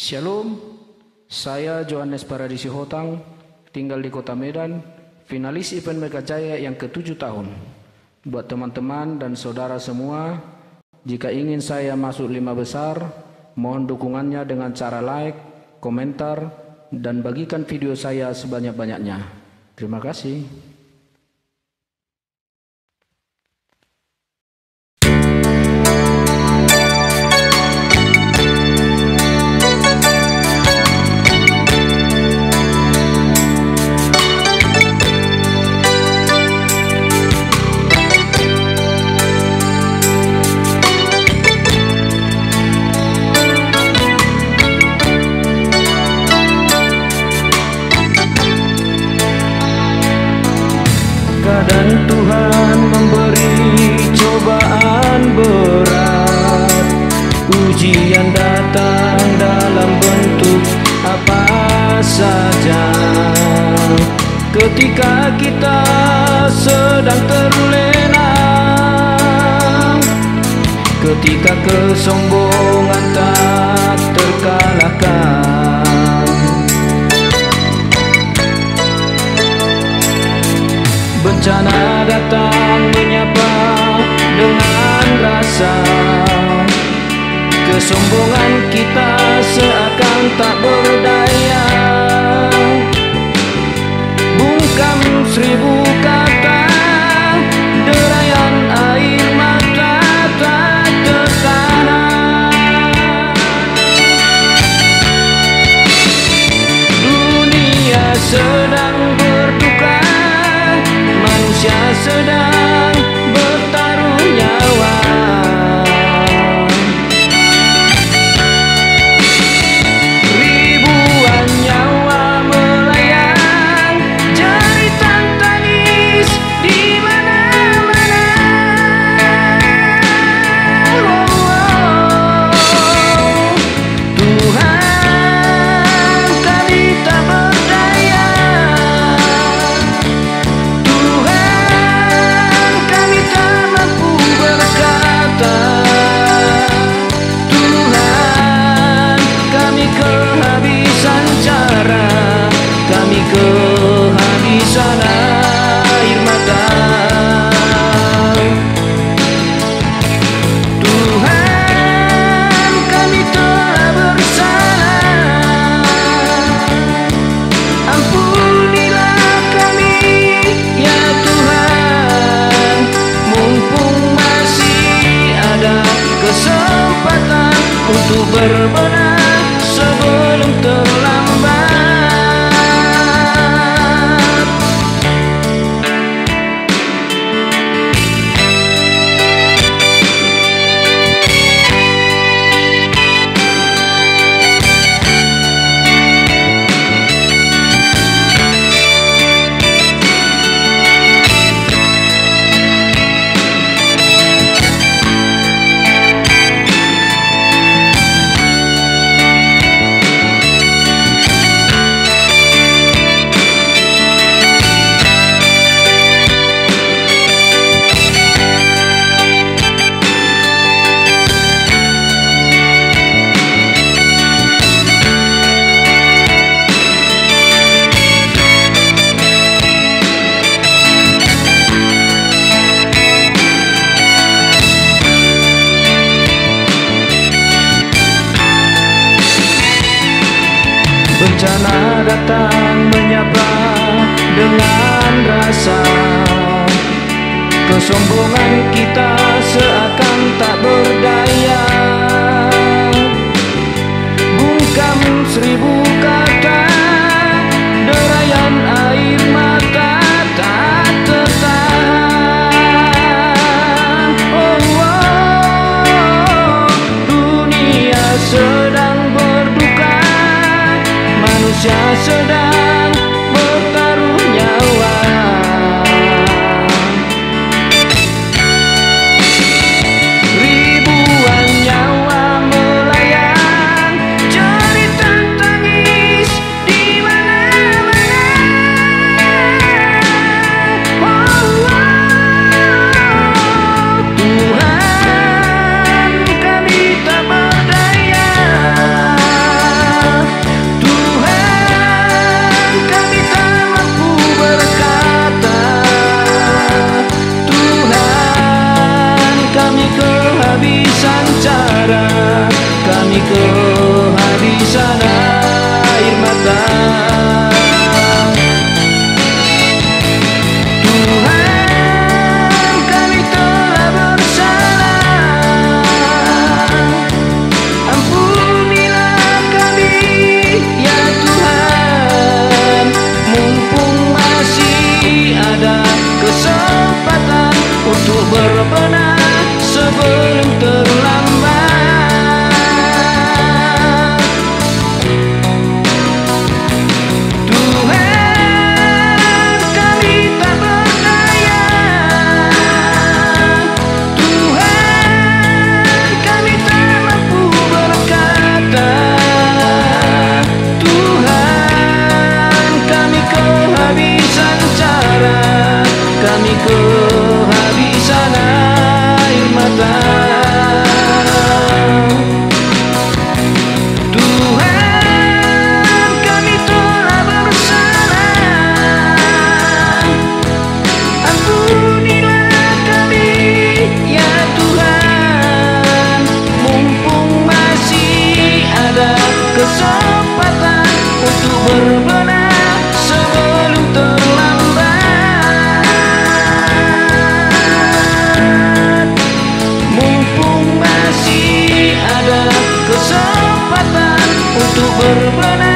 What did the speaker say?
Shalom, saya Johannes Paradisi Hotang, tinggal di Kota Medan, finalis event Mega Jaya yang ke-7 tahun. Buat teman-teman dan saudara semua, jika ingin saya masuk 5 besar, mohon dukungannya dengan cara like, komentar, dan bagikan video saya sebanyak-banyaknya. Terima kasih. Kadang Tuhan memberi cobaan berat, ujian datang dalam bentuk apa saja. Ketika kita sedang terlena, ketika kesombongan tak terkalahkan, bencana datang menyapa dengan rasa. Kesombongan kita seakan tak berdaya. Bungkam 1000 kata, derayan air mata tak tertahan. Dunia sedang berduka, manusia sedang bertaruh nyawa. Ribuan nyawa melayang, jeritan tangis di mana-mana. Tuhan, kami tak berdaya. Kami kehabisan air mata. Tuhan, kami telah bersalah. Ampunilah kami, ya Tuhan. Mumpung masih ada kesempatan untuk berbenah sebelum terlambat. Bencana datang menyapa dengan rasa. Kesombongan kita seakan tak berdaya. Bungkam 1000 kata, derayan air mata tak tertahan. Dunia sedang berduka, manusia sedang bertaruh nyawa. Ribuan nyawa melayang, jeritan tangis di mana-mana. Tuhan, kami tak berdaya. untuk berbenah.